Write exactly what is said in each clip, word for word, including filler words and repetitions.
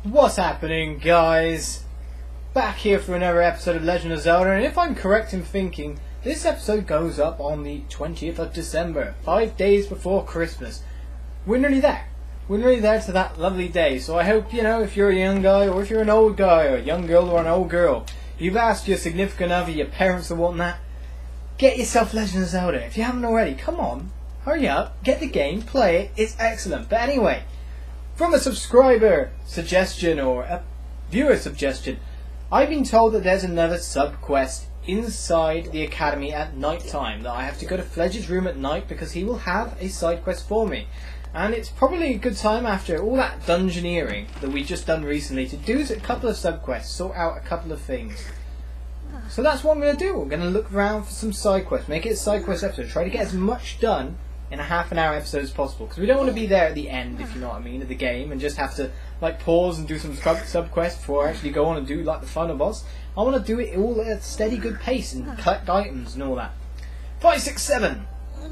What's happening, guys? Back here for another episode of Legend of Zelda, and if I'm correct in thinking, this episode goes up on the twentieth of December, five days before Christmas. We're nearly there. We're nearly there to that lovely day, so I hope, you know, if you're a young guy, or if you're an old guy, or a young girl, or an old girl, you've asked your significant other, your parents or whatnot, get yourself Legend of Zelda. If you haven't already, come on, hurry up, get the game, play it, it's excellent. But anyway, from a subscriber suggestion or a viewer suggestion, I've been told that there's another sub-quest inside the academy at night time, that I have to go to Fledge's room at night because he will have a side quest for me. And it's probably a good time after all that dungeoneering that we've just done recently to do a couple of sub-quests, sort out a couple of things. So that's what I'm going to do. We're going to look around for some side quests, make it a side quest episode, try to get as much done in a half an hour episode as possible, because we don't want to be there at the end, if you know what I mean, of the game, and just have to like pause and do some sub quests before I actually go on and do like the final boss. I want to do it all at a steady good pace and collect items and all that. Five, six, seven.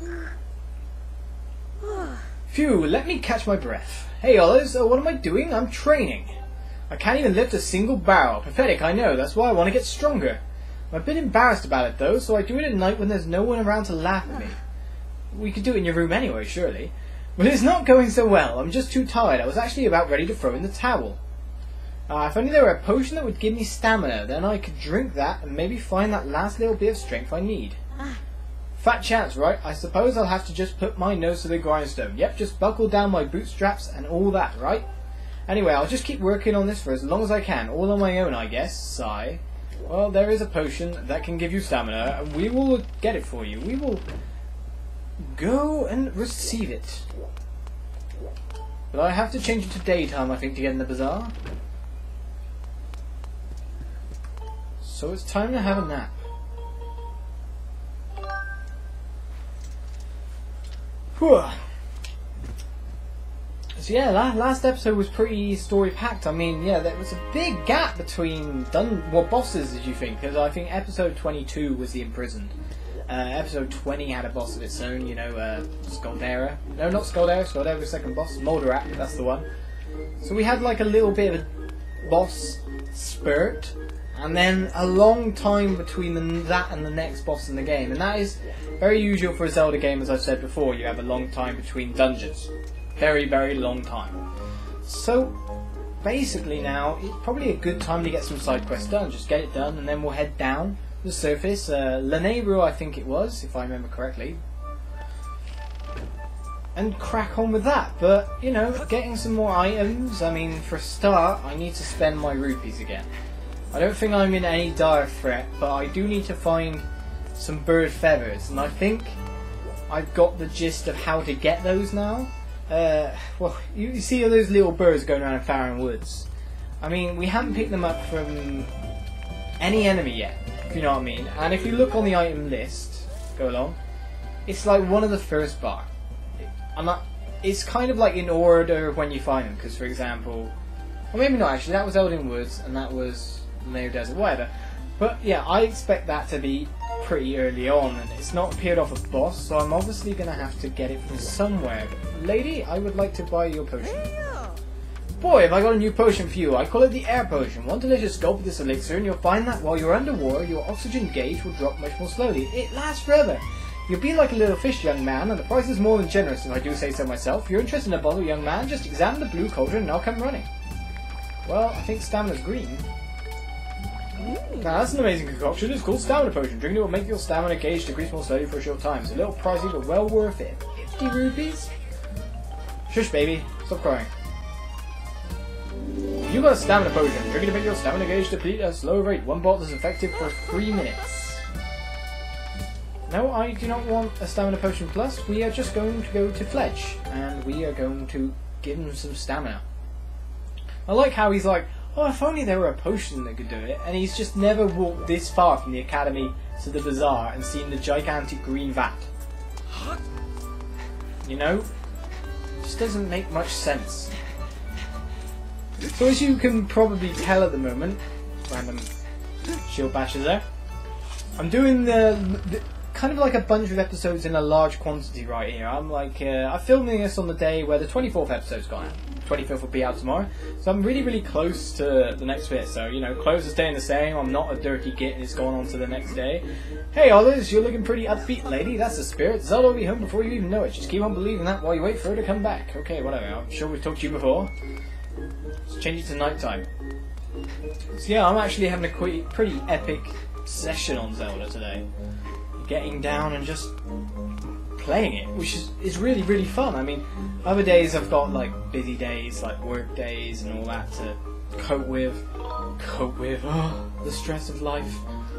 Phew, let me catch my breath. Hey Ollers, uh, what am I doing? I'm training. I can't even lift a single barrel. Pathetic, I know, that's why I want to get stronger. I'm a bit embarrassed about it though, so I do it at night when there's no one around to laugh at me. We could do it in your room anyway, surely. Well, it's not going so well. I'm just too tired. I was actually about ready to throw in the towel. Uh, if only there were a potion that would give me stamina, then I could drink that and maybe find that last little bit of strength I need. Fat chance, right? I suppose I'll have to just put my nose to the grindstone. Yep, just buckle down my bootstraps and all that, right? Anyway, I'll just keep working on this for as long as I can. All on my own, I guess. Sigh. Well, there is a potion that can give you stamina, and we will get it for you. We will go and receive it. But I have to change it to daytime, I think, to get in the bazaar. So it's time to have a nap. Whew. So yeah, la last episode was pretty story-packed. I mean, yeah, there was a big gap between done what bosses did you think? Because I think episode twenty-two was the imprisoned. Uh, episode twenty had a boss of its own, you know, uh, Scaldera. No, not Scaldera, Scaldera was the second boss. Molderak, that's the one. So we had like a little bit of a boss spurt, and then a long time between the, that and the next boss in the game. And that is very usual for a Zelda game, as I've said before. You have a long time between dungeons. Very, very long time. So, basically now, it's probably a good time to get some side quests done. Just get it done, and then we'll head down the surface. Uh, Lanayru, I think it was, if I remember correctly. And crack on with that. But, you know, getting some more items, I mean, for a start, I need to spend my rupees again. I don't think I'm in any dire threat, but I do need to find some bird feathers, and I think I've got the gist of how to get those now. Uh, well, you see all those little birds going around in Farron Woods. I mean, we haven't picked them up from any enemy yet, if you know what I mean. And if you look on the item list, go along, it's like one of the first bar. I'm not, it's kind of like in order when you find them, because for example, or maybe not actually, that was Elden Woods, and that was Mayo Desert, whatever. But yeah, I expect that to be pretty early on, and it's not appeared off a boss, so I'm obviously going to have to get it from somewhere. But lady, I would like to buy your potion. Boy, have I got a new potion for you. I call it the air potion. One delicious gulp of this elixir, and you'll find that while you're underwater, your oxygen gauge will drop much more slowly. It lasts forever. You'll be like a little fish, young man, and the price is more than generous, if I do say so myself. If you're interested in a bottle, young man, just examine the blue cauldron and I'll come running. Well, I think stamina's green. Now that's an amazing concoction. It's called Stamina Potion. Drinking it will make your stamina gauge decrease more slowly for a short time. It's a little pricey, but well worth it. fifty rupees? Shush, baby. Stop crying. You got a Stamina Potion. Drinking to make your stamina gauge deplete at a slow rate. One bottle is effective for three minutes. No, I do not want a Stamina Potion Plus. We are just going to go to Fledge, and we are going to give him some stamina. I like how he's like, oh, if only there were a potion that could do it, and he's just never walked this far from the academy to the bazaar and seen the gigantic green vat. You know? Just doesn't make much sense. So as you can probably tell at the moment, random shield bashes there, I'm doing the, the kind of like a bunch of episodes in a large quantity right here. I'm like, uh, I'm filming this on the day where the twenty-fourth episode's gone out. twenty-fifth will be out tomorrow. So I'm really, really close to the next bit. So, you know, clothes are staying the same. I'm not a dirty git and it's going on to the next day. Hey, Olives, you're looking pretty upbeat, lady. That's the spirit. Zelda will be home before you even know it. Just keep on believing that while you wait for her to come back. Okay, whatever. I'm sure we've talked to you before. Let's change it to nighttime. So yeah, I'm actually having a pretty, pretty epic session on Zelda today. Getting down and just playing it, which is, is really, really fun. I mean, other days I've got like busy days, like work days and all that to cope with. Cope with, oh, the stress of life.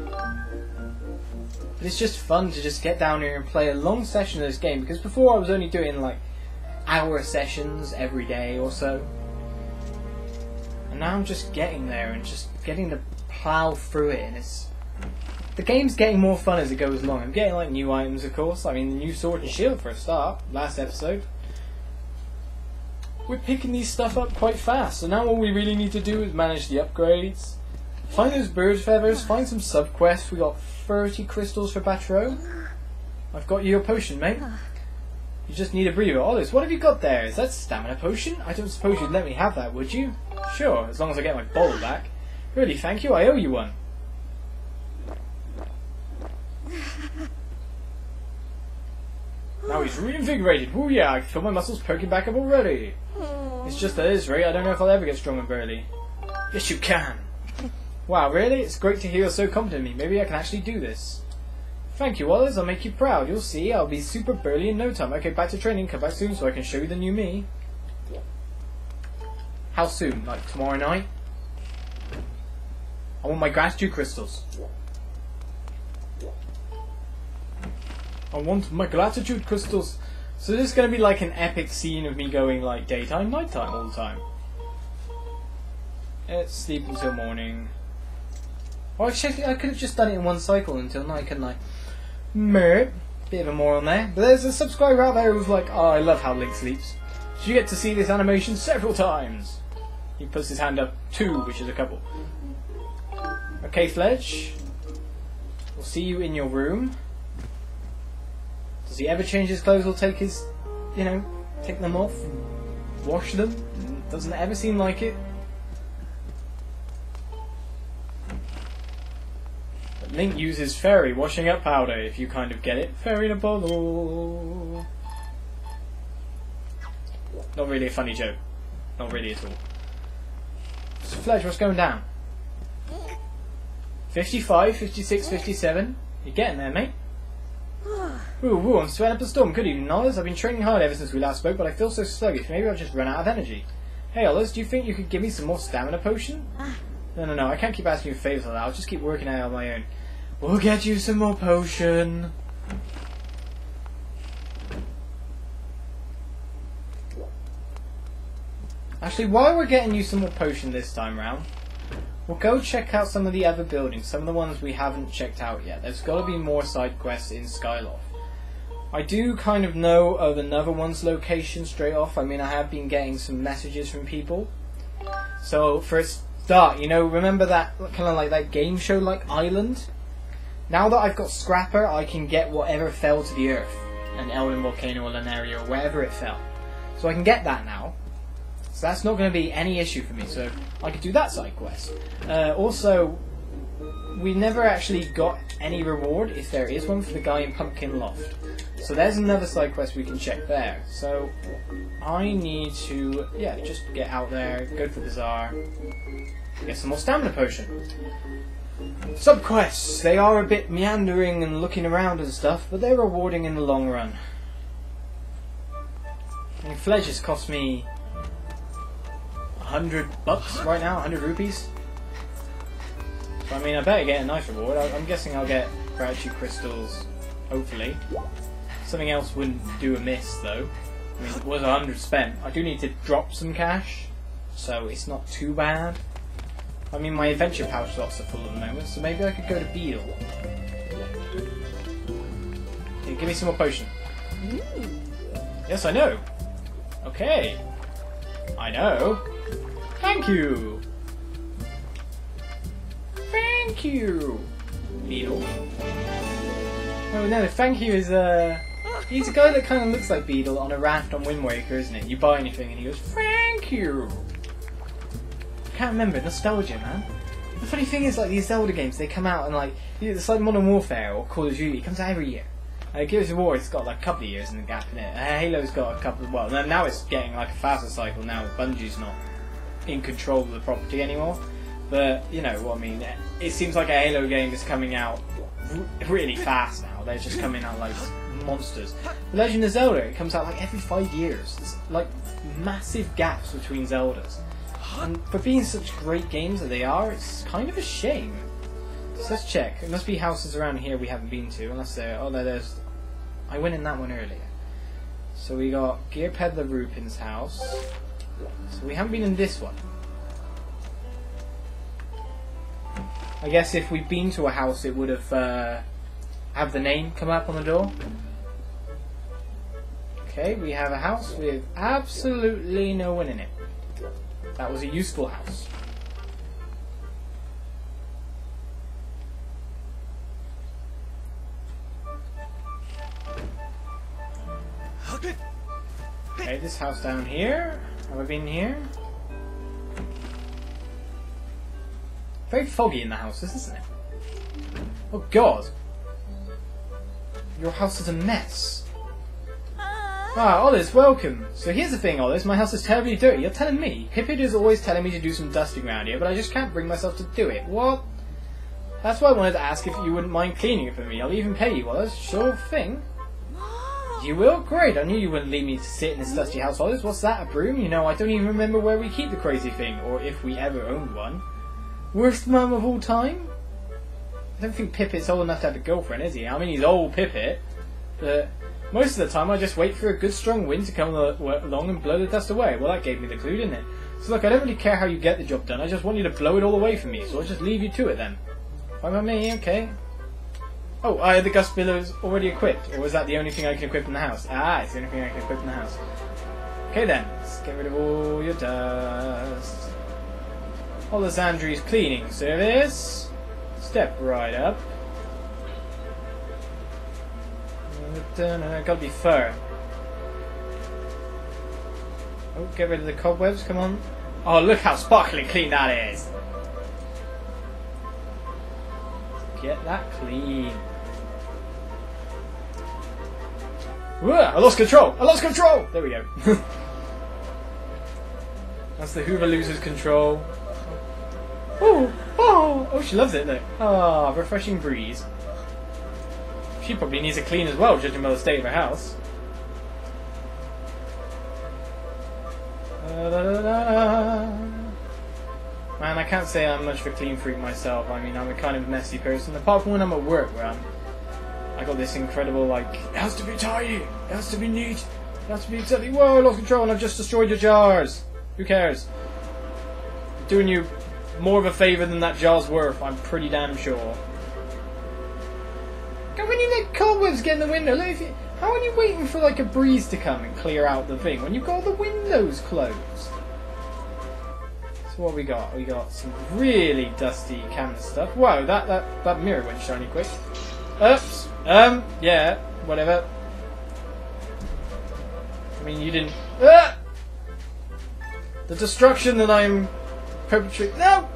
But it's just fun to just get down here and play a long session of this game, because before I was only doing like hour sessions every day or so. And now I'm just getting there and just getting to plow through it, and it's... The game's getting more fun as it goes along. I'm getting like new items, of course. I mean, the new sword and shield for a start, last episode. We're picking these stuff up quite fast, so now all we really need to do is manage the upgrades. Find those bird feathers, find some sub-quests. We got thirty crystals for Batro. I've got you your potion, mate. You just need a breather. Olives, what have you got there? Is that stamina potion? I don't suppose you'd let me have that, would you? Sure, as long as I get my bowl back. Really, thank you, I owe you one. Now he's reinvigorated. Woo yeah, I can feel my muscles perking back up already. It's just at this rate, I don't know if I'll ever get strong and burly. Yes, you can. Wow, really? It's great to hear you're so confident in me. Maybe I can actually do this. Thank you, Wallace. I'll make you proud. You'll see, I'll be super burly in no time. Okay, back to training. Come back soon so I can show you the new me. How soon? Like tomorrow night? I want my gratitude crystals. I want my gratitude crystals. So this is going to be like an epic scene of me going like daytime, nighttime all the time. Let's sleep until morning. Oh, actually, I could have just done it in one cycle until night, couldn't I? Meh. Bit of a moron there. But there's a subscriber out there who's like, oh, I love how Link sleeps. So you get to see this animation several times. He puts his hand up, two, which is a couple. Okay, Fledge. We'll see you in your room. Does he ever change his clothes or take his, you know, take them off and wash them? Doesn't it ever seem like it? But Link uses fairy washing up powder, if you kind of get it. Fairy in a bottle. Not really a funny joke. Not really at all. So Fledge, what's going down? fifty-five, fifty-six, fifty-seven. You're getting there, mate. Ooh, ooh, I'm sweating up a storm. Good evening, Ollers. I've been training hard ever since we last spoke, but I feel so sluggish. Maybe I've just run out of energy. Hey, Ollers, do you think you could give me some more stamina potion? No, no, no, I can't keep asking you favours like that. I'll just keep working out on my own. We'll get you some more potion. Actually, while we're getting you some more potion this time round, we'll go check out some of the other buildings, some of the ones we haven't checked out yet. There's got to be more side quests in Skyloft. I do kind of know of another one's location straight off. I mean, I have been getting some messages from people. So, for a start, you know, remember that kind of like that game show like island? Now that I've got Scrapper, I can get whatever fell to the earth. An Elden Volcano or Lunaria or wherever it fell. So I can get that now. So that's not going to be any issue for me, so I could do that side quest. Uh, also, we never actually got any reward, if there is one, for the guy in Pumpkin Loft. So there's another side quest we can check there. So I need to, yeah, just get out there, go to the bazaar, get some more stamina potion. Sub-quests, they are a bit meandering and looking around and stuff, but they're rewarding in the long run. I mean, Fledges cost me hundred bucks right now, hundred rupees. So I mean, I better get a nice reward. I, I'm guessing I'll get gratitude crystals, hopefully. Something else wouldn't do amiss though. I mean, it was a hundred spent. I do need to drop some cash, so it's not too bad. I mean, my adventure pouch slots are full at the moment, so maybe I could go to Beedle. Here, give me some more potion. Yes, I know. Okay. I know. Thank you! Thank you! Beedle. Oh no, thank you is uh he's a guy that kind of looks like Beedle on a raft on Wind Waker, isn't it? You buy anything and he goes, thank you. I can't remember, nostalgia, man. The funny thing is, like, these Zelda games, they come out and like, it's like Modern Warfare or Call of Duty, it comes out every year. Uh, Gears of War, it's got like a couple of years in the gap in it. Uh, Halo's got a couple of, well, now it's getting like a faster cycle now. Bungie's not in control of the property anymore. But, you know what I mean, it seems like a Halo game is coming out really fast now. They're just coming out like monsters. The Legend of Zelda, it comes out like every five years. There's like massive gaps between Zeldas. And for being such great games that they are, it's kind of a shame. So let's check. There must be houses around here we haven't been to, unless there. Oh, no, there's. I went in that one earlier. So we got Gear Peddler Rupin's house. So we haven't been in this one. I guess if we'd been to a house, it would have uh, have the name come up on the door. Okay, we have a house with absolutely no one in it. That was a useful house. Okay, this house down here. Have I been here? Very foggy in the house, isn't it? Oh God! Your house is a mess. Ah, Olive, welcome. So here's the thing, Olive. My house is terribly dirty. You're telling me? Pippin is always telling me to do some dusting around here, but I just can't bring myself to do it. What? That's why I wanted to ask if you wouldn't mind cleaning it for me. I'll even pay you, Olive. Sure thing. You will? Great. I knew you wouldn't leave me to sit in this dusty house, Olive. What's that, a broom? You know, I don't even remember where we keep the crazy thing, or if we ever owned one. Worst mum of all time? I don't think Pippet's old enough to have a girlfriend, is he? I mean, he's old Pippet, but most of the time I just wait for a good strong wind to come along and blow the dust away. Well, that gave me the clue, didn't it? So look, I don't really care how you get the job done. I just want you to blow it all away from me, so I'll just leave you to it then. Fine by me, okay. Oh, uh, the gust billow is already equipped, or was that the only thing I can equip in the house? Ah, it's the only thing I can equip in the house. Okay then, let's get rid of all your dust. Alessandri's cleaning service. Step right up. Gotta be fur. Oh, get rid of the cobwebs, come on. Oh, look how sparkling clean that is. Get that clean. Whoa, I lost control! I lost control! There we go. That's the Hoover loses control. Oh, oh, oh, she loves it, look. Ah, oh, refreshing breeze. She probably needs a clean as well, judging by the state of her house. Da, da, da, da. Man, I can't say I'm much of a clean freak myself. I mean, I'm a kind of messy person. Apart from when I'm at work, where I'm, I got this incredible, like, it has to be tidy, it has to be neat, it has to be exactly. Whoa, I lost control and I've just destroyed your jars. Who cares? I'm doing you more of a favour than that jar's worth, I'm pretty damn sure. God, when you let cobwebs get in the window, look, if you, how are you waiting for like a breeze to come and clear out the thing when you've got all the windows closed? So what we got? We got some really dusty camera stuff. Whoa, that, that, that mirror went shiny quick. Oops. Um, yeah, whatever. I mean, you didn't... Ah! The destruction that I'm perpetrating... No!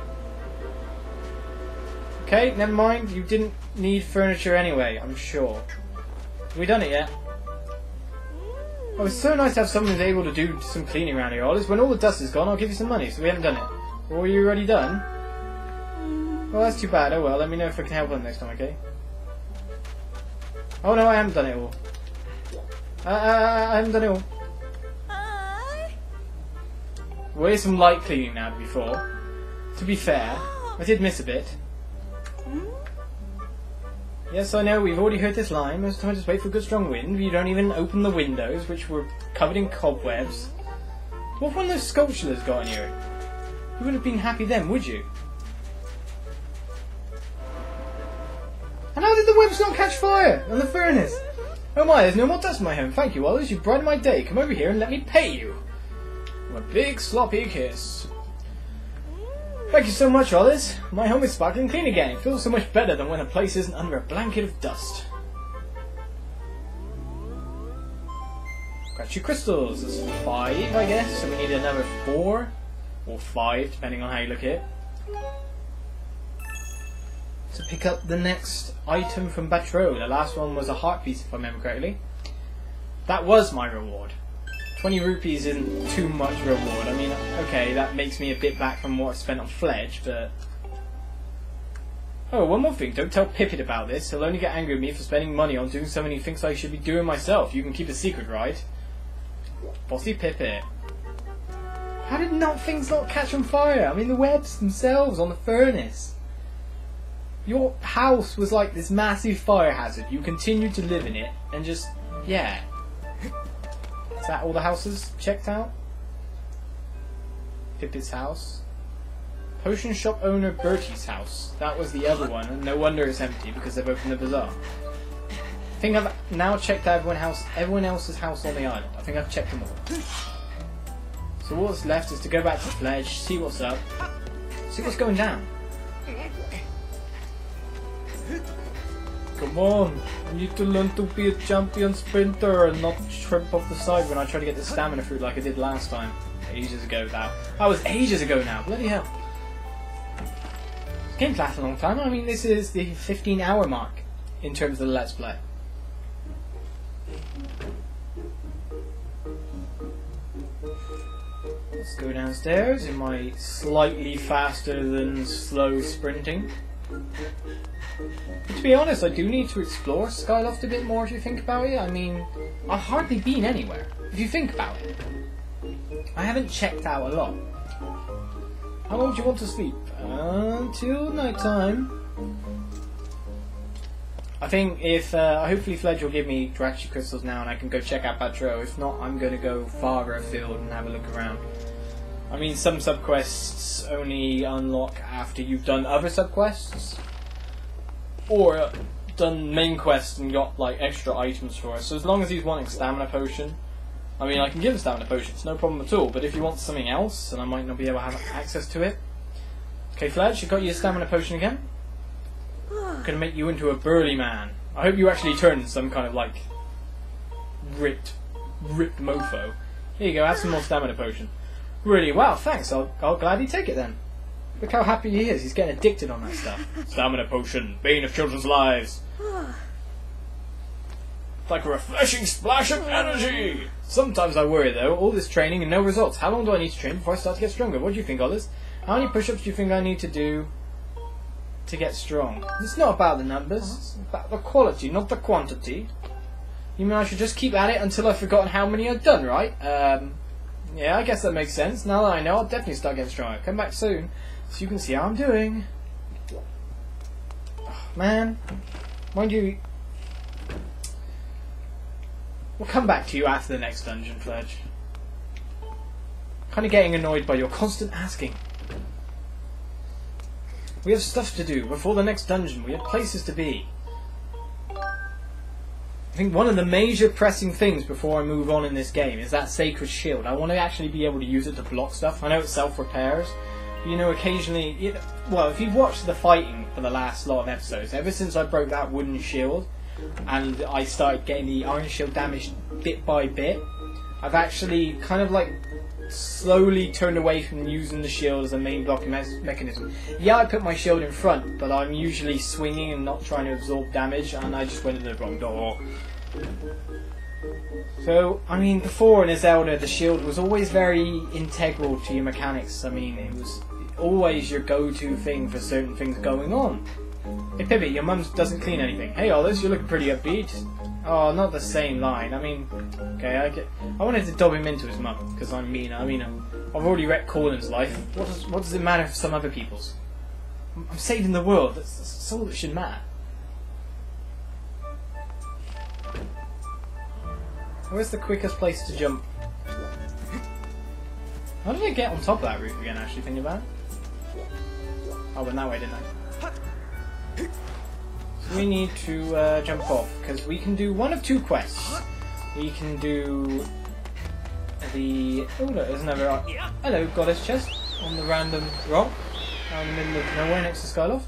Okay, never mind. You didn't need furniture anyway, I'm sure. Have we done it yet? Oh, it's so nice to have someone who's able to do some cleaning around here. Olive, when all the dust is gone, I'll give you some money. So we haven't done it. Or are you already done? Well, that's too bad. Oh well, let me know if I can help them next time, okay? Oh no, I haven't done it all. Uh, uh, I haven't done it all. Well, here's some light cleaning now before. To be fair, I did miss a bit. Yes, I know, we've already heard this line. Most of the time, just wait for a good strong wind. You don't even open the windows, which were covered in cobwebs. What one of those sculptures got on you? You wouldn't have been happy then, would you? And how did the webs not catch fire on the furnace? Oh my, there's no more dust in my home. Thank you, Wallace. You've brightened my day. Come over here and let me pay you. A big sloppy kiss. Thank you so much, Wallace. My home is sparkling clean again. It feels so much better than when a place isn't under a blanket of dust. Gratitude crystals. That's five, I guess. So we need another four or five, depending on how you look at it, to pick up the next item from Batro. The last one was a heart piece, if I remember correctly. That was my reward. twenty rupees isn't too much reward. I mean, okay, that makes me a bit back from what I spent on Fledge, but... Oh, one more thing. Don't tell Pippet about this. He'll only get angry with me for spending money on doing something he thinks I should be doing myself. You can keep a secret, right? Bossy Pippet. How did not things not catch on fire? I mean, the webs themselves on the furnace. Your house was like this massive fire hazard. You continued to live in it, and just... yeah. Is that all the houses checked out? Pippet's house. Potion shop owner Bertie's house. That was the other one, and no wonder it's empty because they've opened the bazaar. I think I've now checked everyone house, everyone else's house on the island. I think I've checked them all. So what's left is to go back to Fledge, see what's up, see what's going down. Come on, I need to learn to be a champion sprinter and not trip off the side when I try to get the stamina fruit like I did last time. Ages ago now. That was ages ago now, bloody hell. This game's lasted a long time. I mean, this is the fifteen hour mark in terms of the Let's Play. Let's go downstairs in my slightly faster than slow sprinting. But to be honest, I do need to explore Skyloft a bit more if you think about it. I mean, I've hardly been anywhere, if you think about it. I haven't checked out a lot. How long do you want to sleep? Until night time. I think if, uh, hopefully Fledge will give me gratitude crystals now and I can go check out Patro. If not, I'm going to go farther afield and have a look around. I mean, some subquests only unlock after you've done other subquests. Or uh, done main quests and got like extra items for us. So as long as he's wanting stamina potion, I mean, I can give him stamina potion, it's no problem at all. But if you want something else, and I might not be able to have access to it. Okay, Fledge, you got your stamina potion again. I'm gonna make you into a burly man. I hope you actually turn some kind of like ripped, ripped mofo. Here you go, have some more stamina potion. Really? Wow, thanks. I'll, I'll gladly take it then. Look how happy he is. He's getting addicted on that stuff. Stamina potion, bane of children's lives. Like a refreshing splash of energy. Sometimes I worry though. All this training and no results. How long do I need to train before I start to get stronger? What do you think, Others? How many push-ups do you think I need to do to get strong? It's not about the numbers. It's about the quality, not the quantity. You mean I should just keep at it until I've forgotten how many I've done, right? Um, yeah, I guess that makes sense. Now that I know, I'll definitely start getting stronger. Come back soon so you can see how I'm doing. Oh, man, mind you, we'll come back to you after the next dungeon, Fledge. Kind of getting annoyed by your constant asking. We have stuff to do before the next dungeon. We have places to be. I think one of the major pressing things before I move on in this game is that sacred shield. I want to actually be able to use it to block stuff. I know it self-repairs. You know, occasionally... You know, well, if you've watched the fighting for the last lot of episodes, ever since I broke that wooden shield and I started getting the iron shield damaged bit by bit, I've actually kind of like slowly turned away from using the shield as a main blocking me mechanism. Yeah, I put my shield in front, but I'm usually swinging and not trying to absorb damage, and I just went in the wrong door. So, I mean, before in a Zelda, the shield was always very integral to your mechanics. I mean, it was always your go-to thing for certain things going on. Hey Pibby, your mum doesn't clean anything. Hey Ollers, you're looking pretty upbeat. Oh, not the same line. I mean, okay, I get. I wanted to dob him into his mum because I'm mean. I mean, I'm, I've already wrecked Colin's life. What does what does it matter for some other people's? I'm, I'm saving the world. That's, that's all that should matter. Where's the quickest place to jump? How did I get on top of that roof again? Actually, thinking about it. I went that way, didn't I? So we need to uh, jump off because we can do one of two quests. We can do the oh look, there's another hello goddess chest on the random rock out in the middle of nowhere next to Skyloft.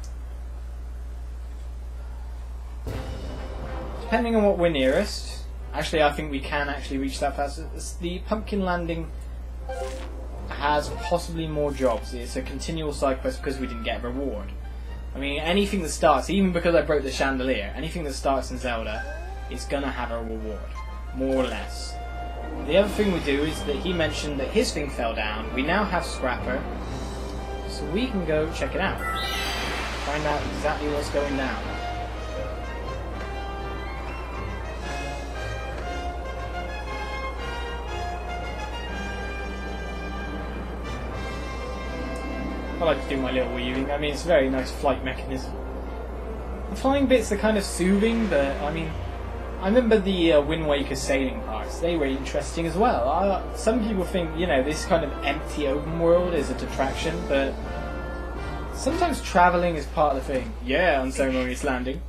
Depending on what we're nearest Actually, I think we can actually reach that fast. The pumpkin landing has possibly more jobs. It's a continual side quest because we didn't get a reward. I mean, anything that starts, even because I broke the chandelier, anything that starts in Zelda is gonna have a reward, more or less. The other thing we do is that he mentioned that his thing fell down. We now have Scrapper, so we can go check it out. Find out exactly what's going down. I like to do my little weaving. I mean, it's a very nice flight mechanism. The flying bits are kind of soothing, but I mean, I remember the uh, Wind Waker sailing parts. They were interesting as well. I, some people think, you know, this kind of empty open world is a detraction, but sometimes travelling is part of the thing. Yeah, unceremonious landing.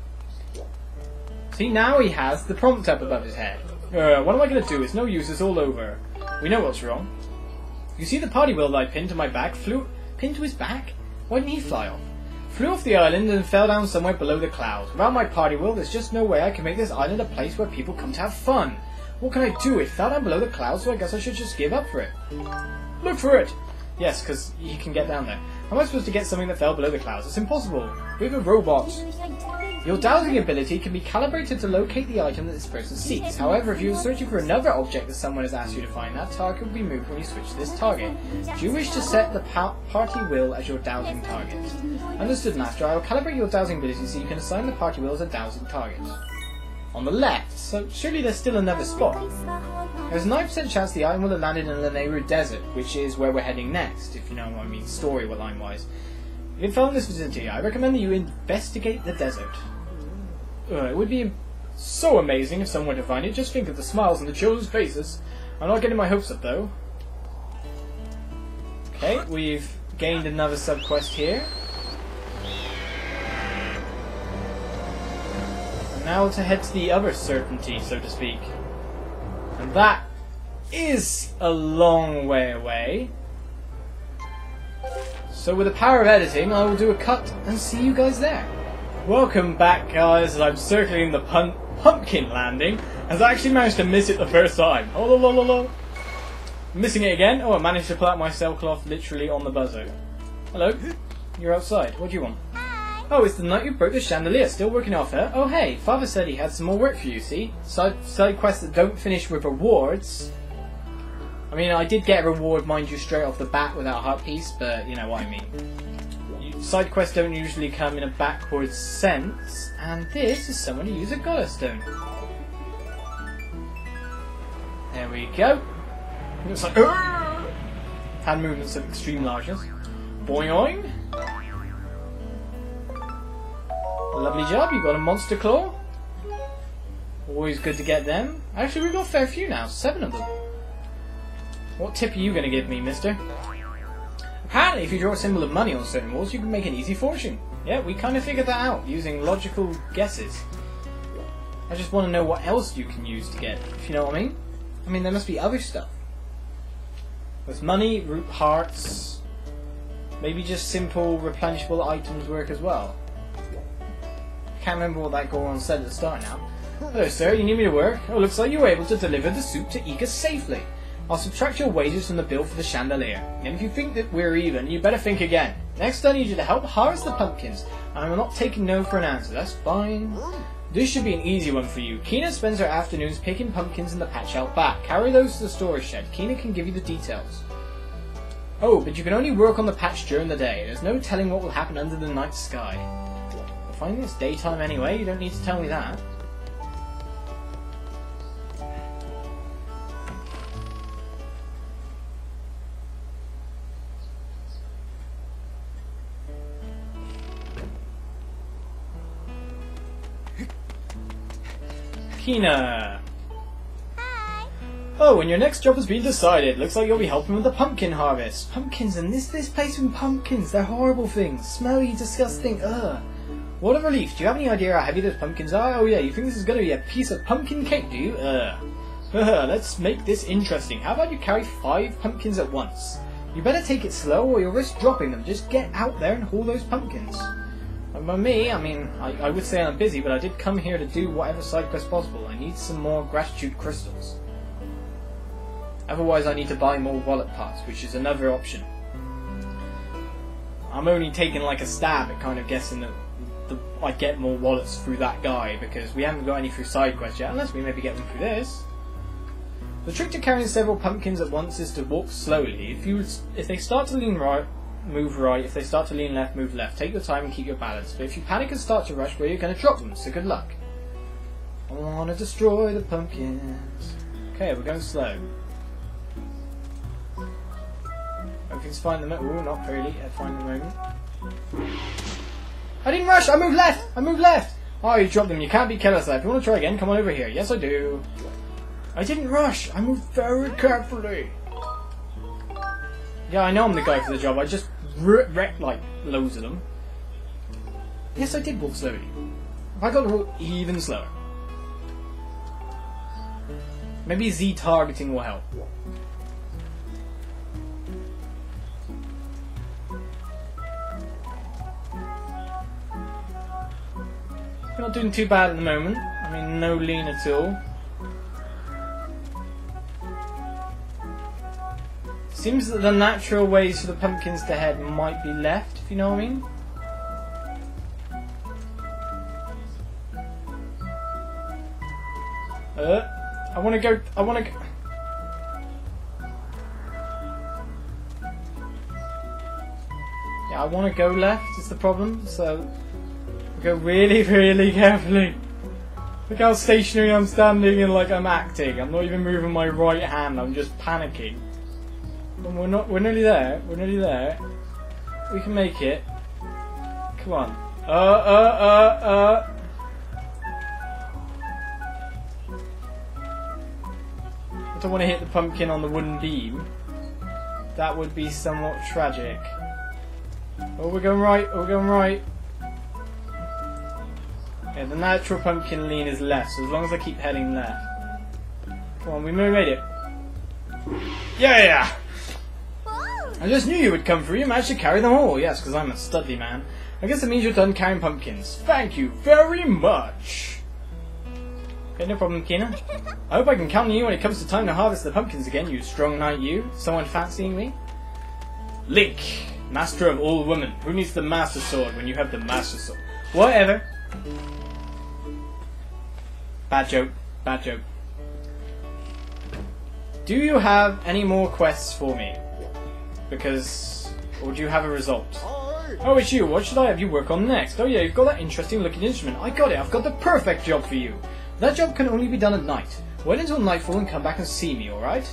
See, now he has the prompt up above his head. Uh, what am I going to do? It's no use. It's all over. We know what's wrong. You see the party wheel that I pinned to my back? Flew pinned to his back? Why didn't he fly off? Flew off the island and fell down somewhere below the clouds. Without my party wheel, there's just no way I can make this island a place where people come to have fun. What can I do? It fell down below the clouds, so I guess I should just give up for it. Look for it! Yes, because you can get down there. How am I supposed to get something that fell below the clouds? It's impossible. We're a robot. Your dowsing ability can be calibrated to locate the item that this person seeks. However, if you're searching for another object that someone has asked you to find, that target will be moved when you switch to this target. Do you wish to set the pa party wheel as your dowsing target? Understood, Master. I will calibrate your dowsing ability so you can assign the party wheel as a dowsing target. On the left, so surely there's still another spot. There's a nine percent chance the item will have landed in the Nehru Desert, which is where we're heading next, if you know what I mean, story-line-wise. If you found this vicinity, I recommend that you investigate the desert. Uh, it would be so amazing if someone were to find it. Just think of the smiles on the children's faces. I'm not getting my hopes up, though. Okay, we've gained another sub-quest here. And now to head to the other certainty, so to speak. And that is a long way away. So with the power of editing, I will do a cut and see you guys there. Welcome back, guys, as I'm circling the pun pumpkin landing, as I actually managed to miss it the first time. Oh, la, la, la, la. Missing it again? Oh, I managed to pull out my Skyloft literally on the buzzer. Hello? You're outside. What do you want? Hi. Oh, it's the night you broke the chandelier. Still working off her? Oh, hey, Father said he had some more work for you, see? Side, side quests that don't finish with rewards. I mean, I did get a reward, mind you, straight off the bat without a heart piece, but you know what I mean. Side quests don't usually come in a backwards sense, and this is someone who uses a goddess stone. There we go. Looks like Urgh! Hand movements of extreme largeness. Boing oing. Lovely job. You got a monster claw. Always good to get them. Actually, we've got a fair few now. Seven of them. What tip are you going to give me, mister? Apparently, if you draw a symbol of money on certain walls, you can make an easy fortune. Yeah, we kind of figured that out using logical guesses. I just want to know what else you can use to get, if you know what I mean. I mean, there must be other stuff. There's money, root hearts, maybe just simple replenishable items work as well. Can't remember what that Goron said at the start now. Hello, sir, you need me to work? Oh, looks like you were able to deliver the soup to Ika safely. I'll subtract your wages from the bill for the chandelier. And if you think that we're even, you better think again. Next, I need you to help harvest the pumpkins. I'm not taking no for an answer. That's fine. This should be an easy one for you. Kina spends her afternoons picking pumpkins in the patch out back. Carry those to the storage shed. Kina can give you the details. Oh, but you can only work on the patch during the day. There's no telling what will happen under the night sky. Well, finding it's daytime anyway. You don't need to tell me that. Kina. Hi. Oh, and your next job has been decided. Looks like you'll be helping with the pumpkin harvest. Pumpkins and this this place with pumpkins. They're horrible things. Smelly, disgusting. Ugh. What a relief. Do you have any idea how heavy those pumpkins are? Oh yeah, you think this is going to be a piece of pumpkin cake, do you? Ugh. Ugh. Let's make this interesting. How about you carry five pumpkins at once? You better take it slow or you'll risk dropping them. Just get out there and haul those pumpkins. And by me, I mean, I, I would say I'm busy, but I did come here to do whatever side quest possible. I need some more gratitude crystals. Otherwise I need to buy more wallet parts, which is another option. I'm only taking like a stab at kind of guessing that the, I get more wallets through that guy, because we haven't got any through side quests yet, unless we maybe get them through this. The trick to carrying several pumpkins at once is to walk slowly. If you if they start to lean right, move right. If they start to lean left, move left. Take your time and keep your balance. But if you panic and start to rush, well, you're going to drop them, so good luck. I want to destroy the pumpkins. Okay, we're going slow. Everything's fine at the moment. Ooh, not really. At fine at the moment. I didn't rush! I moved left! I moved left! Oh, you dropped them. You can't be careless there. If you want to try again, come on over here. Yes, I do. I didn't rush. I moved very carefully. Yeah, I know I'm the guy for the job. I just wrecked like loads of them. Yes, I did walk slowly. If I got to walk even slower. Maybe Z targeting will help. We're not doing too bad at the moment. I mean, no lean at all. Seems that the natural ways for the pumpkins to head might be left, if you know what I mean. Uh, I want to go. I want to go. Yeah, I want to go left. Is the problem? So go really, really carefully. Look how stationary I'm standing and like I'm acting. I'm not even moving my right hand. I'm just panicking. And we're not. We're nearly there. We're nearly there. We can make it. Come on. Uh, uh, uh, uh. I don't want to hit the pumpkin on the wooden beam. That would be somewhat tragic. Oh, we're going right. Oh, we're going right. Yeah, the natural pumpkin lean is left, so as long as I keep heading left. Come on, we made it. Yeah, yeah! I just knew you would come through. You managed to carry them all. Yes, because I'm a studly man. I guess it means you're done carrying pumpkins. Thank you very much. Okay, no problem, Kina. I hope I can count on you when it comes to time to harvest the pumpkins again, you strong knight you. Someone fancying me? Link, master of all women. Who needs the master sword when you have the master sword? Whatever. Bad joke. Bad joke. Do you have any more quests for me? Because... or do you have a result? Oh, it's you. What should I have you work on next? Oh yeah, you've got that interesting looking instrument. I got it. I've got the perfect job for you. That job can only be done at night. Wait until nightfall and come back and see me, alright?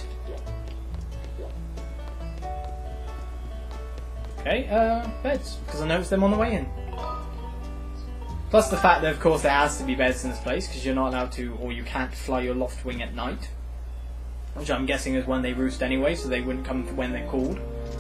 Okay, uh, beds. Because I noticed them on the way in. Plus the fact that, of course, there has to be beds in this place, because you're not allowed to, or you can't fly your loft wing at night. Which I'm guessing is when they roost anyway, so they wouldn't come when they're called.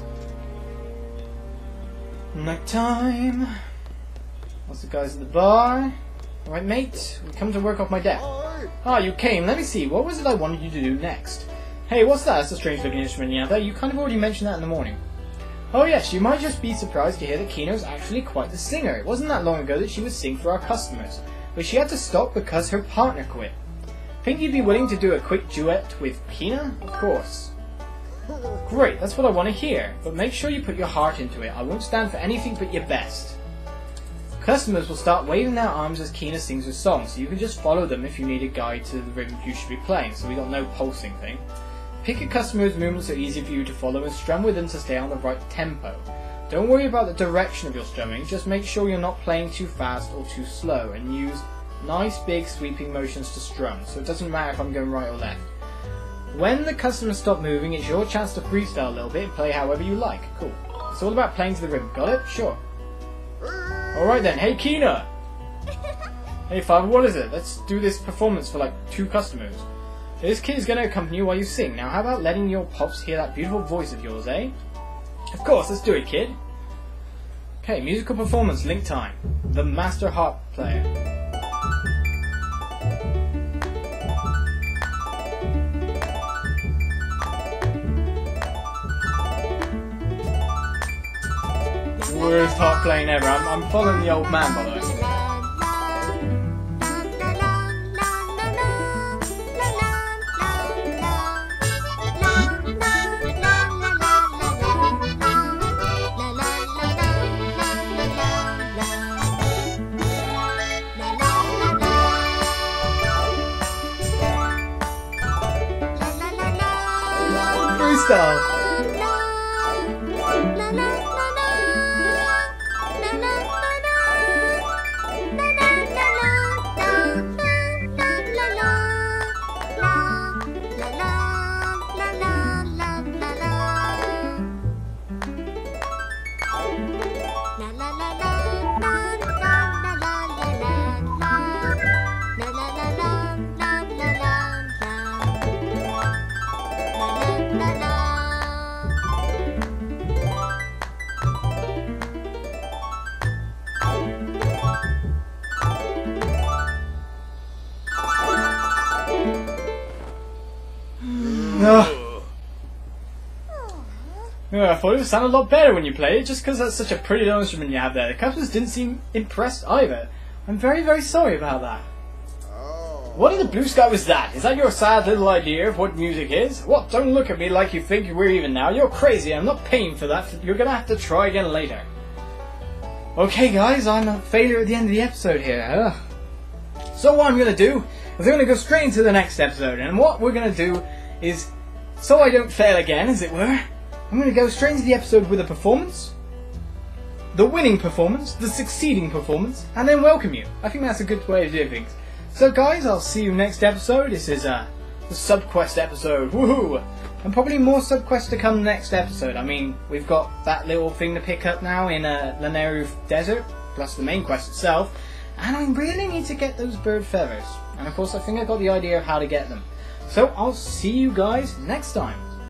Night time. What's the guys at the bar? Alright, mate, we come to work off my deck. Ah, you came. Let me see. What was it I wanted you to do next? Hey, what's that? It's a strange looking instrument, yeah. You kind of already mentioned that in the morning. Oh yes, you might just be surprised to hear that Kino's actually quite the singer. It wasn't that long ago that she would sing for our customers, but she had to stop because her partner quit. Think you'd be willing to do a quick duet with Kina? Of course. Great, that's what I want to hear, but make sure you put your heart into it. I won't stand for anything but your best. Customers will start waving their arms as Kina sings her song, so you can just follow them if you need a guide to the rhythm you should be playing, so we got no pulsing thing. Pick a customer's movements so easy for you to follow and strum with them to stay on the right tempo. Don't worry about the direction of your strumming, just make sure you're not playing too fast or too slow, and use nice big sweeping motions to strum, so it doesn't matter if I'm going right or left. When the customers stop moving, it's your chance to freestyle a little bit and play however you like. Cool. It's all about playing to the rhythm, got it? Sure. Alright then, hey Kina! Hey Father, what is it? Let's do this performance for like two customers. This kid is going to accompany you while you sing. Now how about letting your pops hear that beautiful voice of yours, eh? Of course, let's do it, kid. Okay, musical performance, link time. The master harp player. worst harp playing ever. I'm, I'm following the old man, by the way. Freestyle. Oh. Yeah, I thought it would sound a lot better when you play it, just because that's such a pretty little instrument you have there. The customers didn't seem impressed either. I'm very, very sorry about that. Oh. What in the blue sky was that? Is that your sad little idea of what music is? What? Don't look at me like you think we're even now. You're crazy. I'm not paying for that. You're gonna have to try again later. Okay, guys, I'm a failure at the end of the episode here. Ugh. So what I'm gonna do is I'm gonna go straight into the next episode, and what we're gonna do is, so I don't fail again, as it were, I'm going to go straight into the episode with a performance, the winning performance, the succeeding performance, and then welcome you. I think that's a good way to do things. So guys, I'll see you next episode. This is uh, the subquest episode, woohoo! And probably more subquests to come next episode. I mean, we've got that little thing to pick up now in uh, Lanayru Desert, plus the main quest itself, and I really need to get those bird feathers. And of course I think I got the idea of how to get them. So I'll see you guys next time.